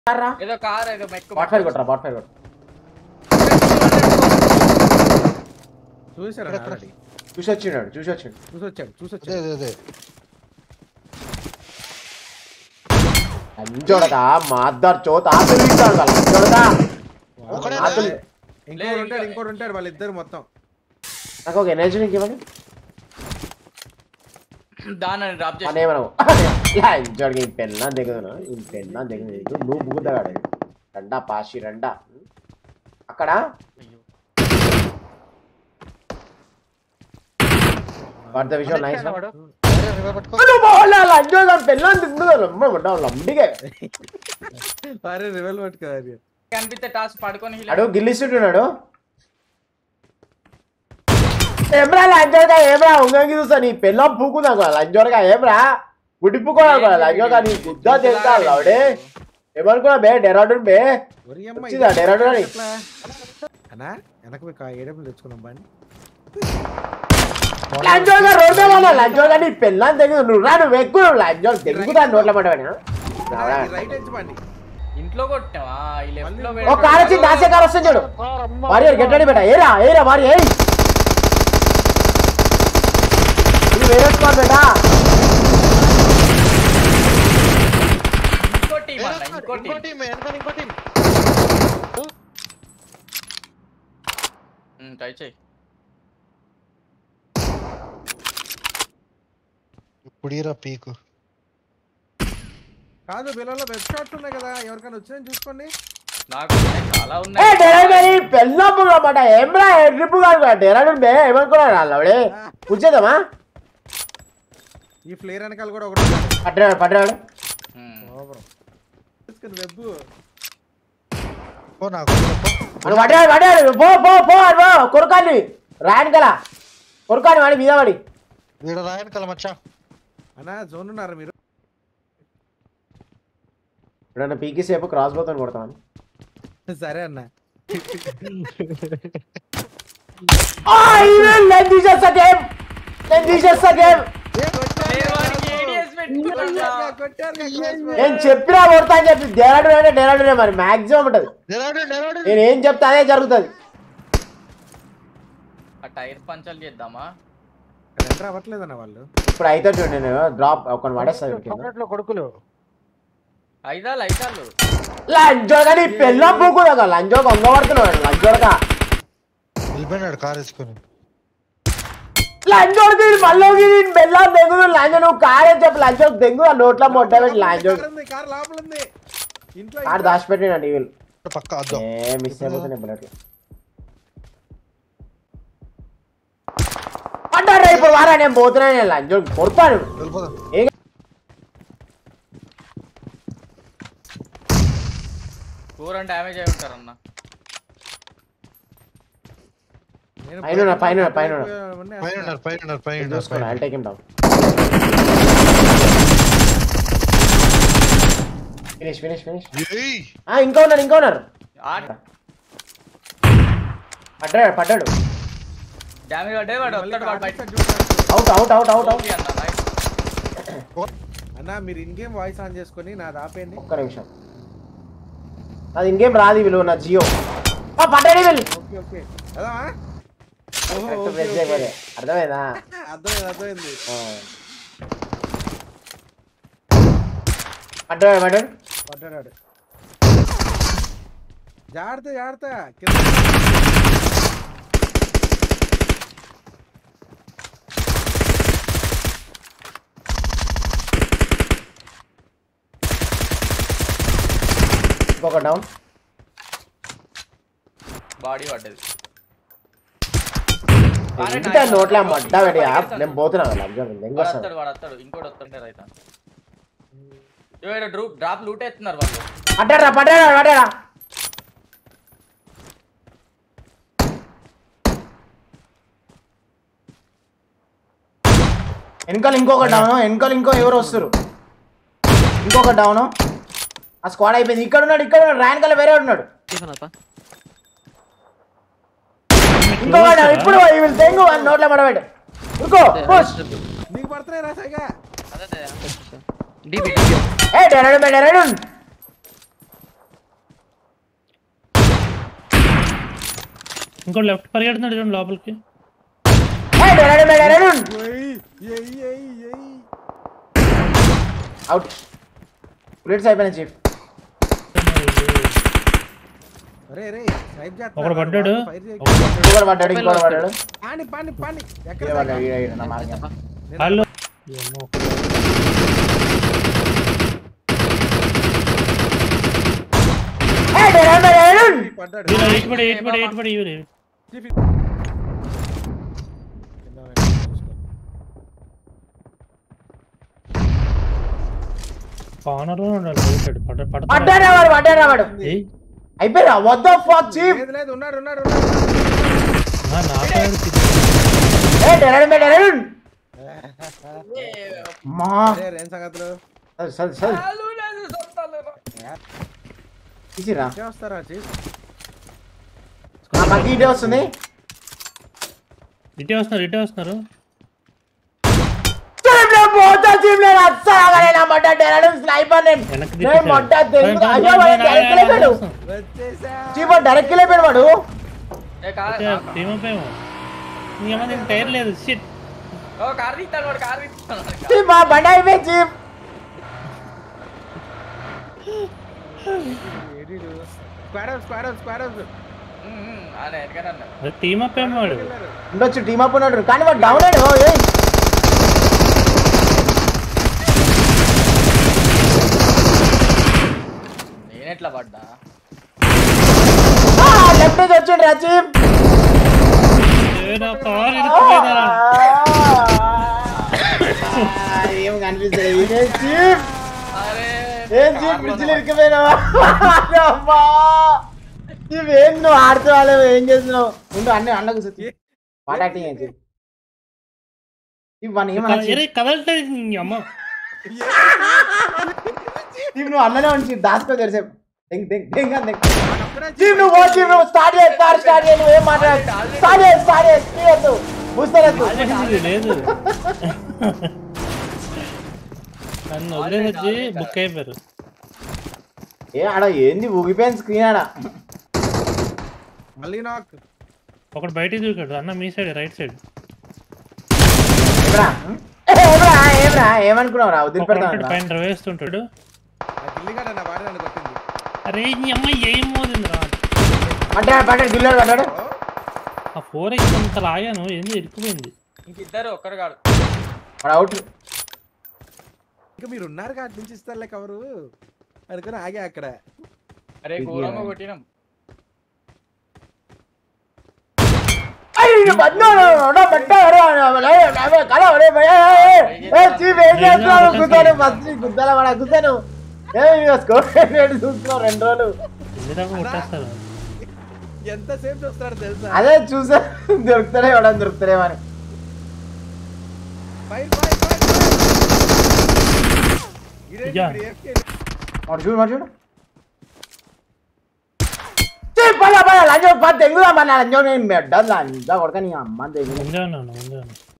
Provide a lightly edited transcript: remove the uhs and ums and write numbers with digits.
ఏదో కార్ ఏదో మెక్కు బాట్ ఫైర్ కొట్రా బాట్ ఫైర్ కొట్రా చూసారా ఆల్రెడీ చూసొచ్చాడు అదే అంజోడగా మాద్దర్ చోత ఆతులు ఇస్తాడు కదా అంజోడగా ఆతులు ఇంకోటి ఉంటాడు వాళ్ళిద్దరు మొత్తం నాకు ఒక ఎనర్జీ నీకు ఇవ్వండి దానని డ్రాప్ చేసి అనేమను అంజోడగా ఈ పెన్నా దిగదు నువ్వు బుగుతాడు రండా పాషి రండా అక్కడ వాట్ ద విజువల్ నైస్ అంజోడగా పెన్నా దిగుతాడు లంబిగే అరే రివెల్ పట్టుకో కనిపిస్తే టాస్ పడుకొని అడు గిల్లిస్తున్నాడు ఏమ్రా లంజోడగా ఏమ్రా ఉంగంగి చూస్తా నీ పెళ్ళం పూకుందా లంజోడగా ఏమ్రా గుడిపుకోవాలి లంజోడగా నీ గుద్దా తెలుసా లావుడే ఏమనుకున్నా బే డెరాడూన్ బే వచ్చిందా డెరాడూన్ అని అన్నా వెనక ఏడెప్పుడు తెచ్చుకున్నాం బండి లంజోడగా రోడ్డు వాళ్ళ లంజోడగా నీ పెళ్ళం తెగుదు నువ్వు రా నువ్వు ఎక్కువ లంజోడ తెగుతా నోట్ల పడ్డవని రైట్ ఎడ్జ్ బండి ఇంట్లో కొట్టావా ఈ లెఫ్ట్ లో ఓ కార్ వచ్చి దాసే కార్ వస్తుంది చూడు వారియర్ గెట్ రెడీ బేటా ఏరా వారి ఏయ్ ఇది వేరే స్క్వాడ్ బేటా ఇంకో టీం ట్రై చేయి ఇప్పుడీరా పీకు కాదు బిల్లలో వెబ్ షాట్స్ ఉన్నాయి కదా ఎవరికైనా వచ్చినా చూసుకోండి నాకు చాలా ఉన్నాయి పెళ్ళప్పుడు అన్నమాట ఏమ్రా ట్రిప్ కాదు డెరాడూన్ బే ఏమనుకున్నాడు వాళ్ళే కూర్చేద్దామా ఈ ఫ్లేర్ వెనకాల కూడా ఒకటి పడ్డాడు వెబ్ పో నాకు పడ్డాడు పో కొరకాన్ని రాయను కల కొరకాని వాడి మీద వాడి వీడ రాయను కల మచ్చా అన్నా జోన్ ఉన్నారు మీరు ఇప్పుడు పీకి సేపు క్రాస్ బోతని కొడతామని సరే అన్న నేను చెప్పినా కొడతా అని చెప్పి డెరాడూన్ అంటే డెరాడూనే మరి మాక్సిమం ఉంటది నేను ఏం చెప్తా అదే జరుగుతుంది ఆ టైర్ పంచర్ చేద్దామా ఎంటర్ అవ్వట్లేదన్న వాళ్ళు ఇప్పుడు అయితే చూడండి నేను డ్రాప్ ఒక పడేస్తాను కొడుకులు ఐదాలు లంజోగా నీ పెళ్ళం పూకుదా లంజోగా ఒంగబడుతున్నాడు లంజోడగా వెళ్ళిపోయినాడు కార్ వేసుకొని లంజోడికి మళ్ళీ బెల్లం దెంగుదు లంజ నువ్వు కారే చెప్పు లంజోకి దెంగు ఆ నోట్లో మొట్ట పెట్టి లంజో కార్ లోపల ఉంది ఇంట్లో కారు దాచిపెట్టినా టీవీలు పక్క అద్దం మిస్ అయిపోతున్నాయి బుల్లెట్లు అంటారా ఇప్పుడు వారా నేను పోతున్నా నేను లంజో కొడతాను వెళ్ళిపోదాం పూరం డ్యామేజ్ అయి ఉంటారన్న పైన చూసుకోండి I'll take him down. Finish. ఇంకా ఉన్నారు పడ్డాడు డ్యామేజ్ పడ్డే వాడు వస్తాడు వాడు బయట అవుట్ అన్నా మీరు ఇన్ గేమ్ వాయిస్ ఆన్ చేసుకొని నాది ఆపేయండి ఒక్క నిమిషం అది ఇంకేం రాదు వీళ్ళు నా జియో పడ్డాడు వీళ్ళు ఓకే అర్థమైందా అర్థమైంది పడ్డాడు జాగ్రత్త ఇంకొక డౌన్ బాడీ పడ్డది నోట్లా మడ్డా పెట్టి నేను పోతున్నా వాడు ఇంకోటి వస్తుంటే రైతా డ్రాప్ లూట్ ఎత్తున్నారు వాళ్ళు పడ్డాడా వెనకాల ఇంకొక డౌన్ ఇంకో ఎవరు వస్తారు ఇంకొక డౌన్ ఆ స్క్వాడ్ అయిపోయింది ఇక్కడ ఉన్నాడు రాయన్ కల్లా వేరే ఉన్నాడు ఇంకొక ఇప్పుడు తెంగు నోట్ల పడబెట్టు నీకు పడుతున్నాయి రా సైగా. అదే ఏ డెరాడూన్ ఇంకో లెఫ్ట్ పరిగెడుతున్నాడు చూడండి లోపలికి. అవుట్. బుల్లెట్స్ అయిపోయినాయి చీఫ్. అరే రే స్నైప్ చేస్తా. ఒకడు పడ్డాడు. ఇంకోటి పడ్డాడు, ఇంకోటి పడ్డాడు. పాని పాని పాని ఎక్కడ ఈడ పడ్డాడు, ఈడ నా మార్గం. వాళ్ళు పడ్డాడు. ఎయిట్ పడి ఇవ్వరు. కార్నర్ లో ఉండాలి. పడ్డారా వాడు. అయిపోయిరా వద్ద ఫక్ చీఫ్. లేదు లేదు ఉన్నాడు ఉన్నాడు మా ఏం సంగతులు సరే తీసిరా. వస్తారా చీఫ్? మాకు ఇటే వస్తుంది. ఇటే వస్తున్నారు. డైరెక్ట్ లేపాడు వాడు. టైర్ లేదు. షిట్. మా బండి అయిపోయి చీఫ్. టీమ్ అప్ ఏమో వాడు. ఉండొచ్చు, టీమ్ అప్ ఉన్నాడు కానీ వాడు డౌన్ అయ్యాడు. నేనెట్లా పడ్డా? లెఫ్ట్ నుంచి వచ్చిండు రాజీవ్. ఏం కనిపిస్తుంది చీఫ్? ఏం చీఫ్ పిచ్చిలు ఇరికిపోయినావా? నువ్వేం నువ్వు ఆడుతున్నావు, ఏం చేస్తున్నావు? ముందు అన్నీ అన్న కూర్చొచ్చి పాట యాక్టింగ్ ఏంటి అమ్మ నువ్వు అన్ననే ఉంచి దాచుకో తెరిసే. నువ్వు స్టార్ట్ చేయి, నువ్వు ఏం మాట్లాడు. లేదు నన్ను వదిలేసి బుక్ అయిపోయారు. ఏ ఆడ ఏంది ఊగిపోయింది స్క్రీన్ ఆడ. మళ్ళీ నాకు ఒకటి బయటికి దూకాడు అన్న మీ సైడ్ రైట్ సైడ్. ఏమనుకున్నావు రా? వదిలిపెడతాను పైన వేస్తుంటాడు. కొట్టింది. అరే అమ్మ ఏం మోదిందిరా. పడ్డాడు గిల్లాడు పడ్డాడు. ఆ 4x అంత లాగాను ఏంది ఇరుక్కుపోయింది. ఇంకిద్దరు ఒక్కరు కాదు. అవుట్. ఇంకా మీరు ఉన్నారు కాదు నుంచి ఇస్తారులే కవరు అనుకుని ఆగే అక్కడ. అరే ఘోరంగా కొట్టినాం. చూస్తున్నావు 2 రోజులు. ఎంతసేపు చూస్తాడు తెలుసా? అదే చూసా దొరుకుతాడేమని. చూడు చూడు లంజో తెంగుదా లంజో నేను లంజా కొడక నీ అమ్మ తెంగు.